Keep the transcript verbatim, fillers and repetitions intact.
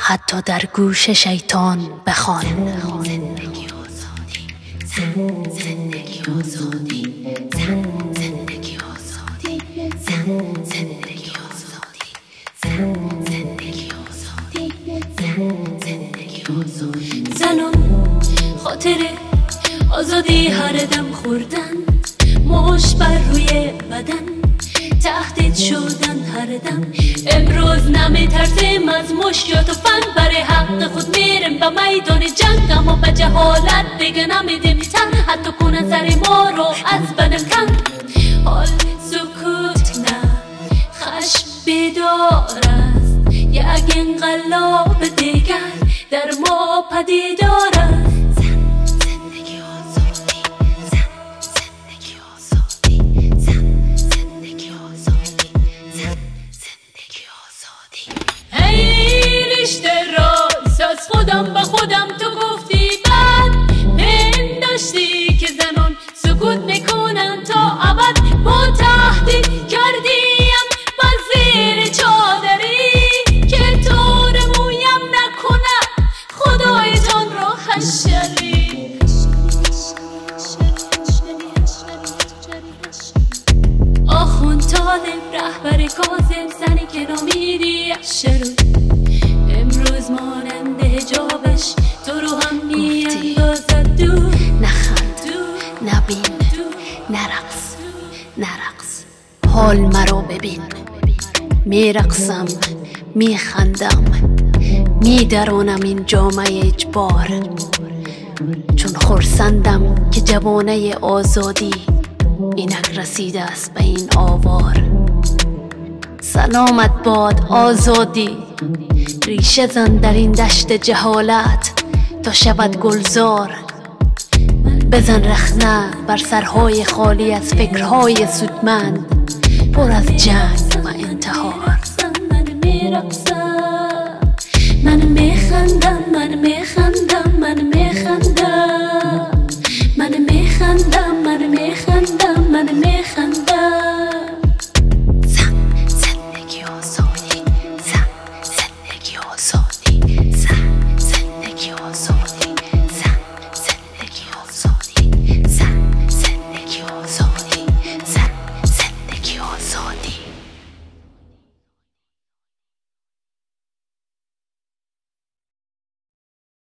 حتی در گوش شیطان بخوان. زندگی آزادی، زن زندگی آزادی، زن زندگی آزادی، زن زندگی آزادی، زن زندگی آزادی، زن زندگی آزادی. زنان خاطر آزادی هر دم خوردن، مش بر روی بدن تهدید شدن هر دم. امروز نمیترسیم از مشکلات و فن، برای حق خود میریم به میدان جنگ، اما به جهالت دیگه نمیدیم تن، حتی کنه سر ما رو از بدن کن. حال سکوت نه، خشم بیدار است، یک انقلاب دیگر در ما پدیدار است. از خودم به خودم تو گفتی بعد پنداشتی که زنان سکوت میکنن تا ابد. با تهدید کردیم با زیر چادری که طور مویم نکنه خدایتان را حشری. آخوند طالب رهبر کاظم، زنی که نامیدی اشرو، امروز مانند حجابش تو رو هم میاندازد دور. نخند، نبین، نرقص، نرقص، حال مرا ببین، میرقصم، میخندم، میدرانم این جامعه اجبار، چون خرسندم که جوانه آزادی اینک رسیده است به این آوار. سلامت باد آزادی، ریشه زن در این دشت جهالت تا شود گلزار. بزن رخنه بر سرهای خالی از فکرهای سودمند پر از جنگ.